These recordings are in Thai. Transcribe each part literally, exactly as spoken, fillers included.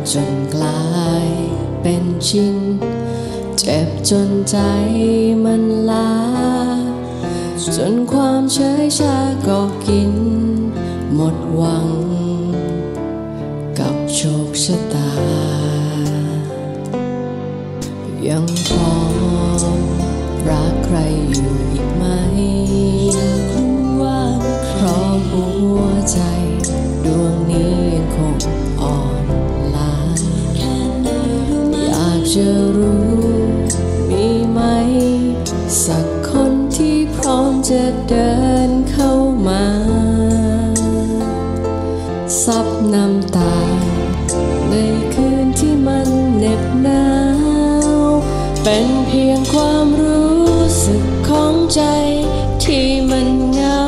จนกลายเป็นชินเจ็บจนใจมันล้าจนความเฉยชาก็กินหมดหวังกับโชคชะตายังพอรักใครอยู่อีกไหมว่าเพราะหัวใจดวงนี้ยังคงอ่อนล้าอยากจะรู้มีไหมสักคนที่พร้อมจะเดินเข้ามาซับน้ำตาในคืนที่มันเหน็บหนาวเป็นเพียงความรู้สึกของใจที่มันเหงา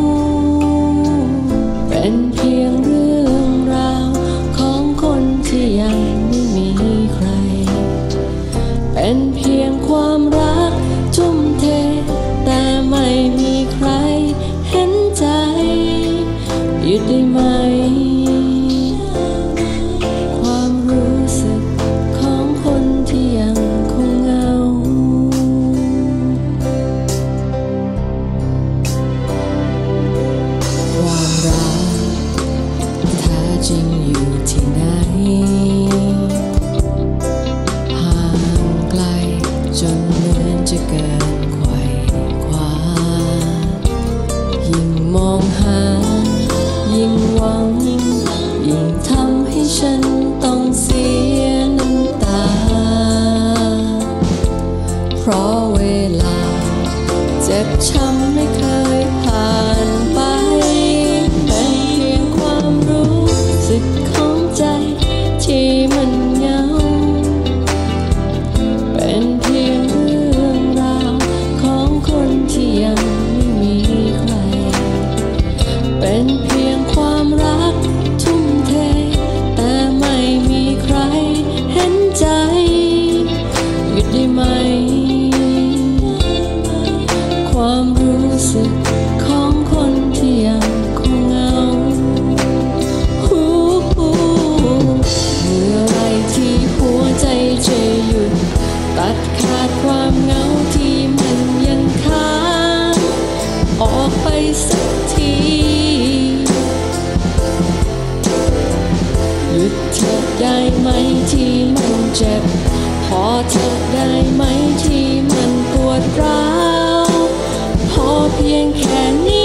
เป็นเพียงเรื่องราวของคนที่ยังไม่มีใครเป็นเพียงความรักทุ่มเทแต่ไม่มีใครเห็นใจหยุดได้ไหมความรู้สึกของคนที่ยังคงเหงาความรักแท้จริงอยู่ที่ไหนห่างไกลจนเหมือนจะเกินไขว่คว้ายิ่งมองหายิ่งหวังยิ่งทำให้ฉันต้องเสียน้ำตาเพราะเวลาเจ็บช้ำไม่เคยผ่านไปเป็นเพียงความรู้สึกของใจที่มันเหงาเป็นเพียงเรื่องราวของคนที่ยังไม่มีใครเป็นเพียงความรักทุ่มเทแต่ไม่มีใครเห็นใจหยุดได้ไหมความรู้สึกของคนที่ยังคงเหงาฮู้ฮู้เมื่อไรที่หัวใจจะหยุดตัดขาดความเหงาที่มันยังค้างออกไปสักทีหยุดเธอได้ไหมที่มันเจ็บพอเธอได้ไหมที่มันปวดร้าวพอเพียงแค่นี้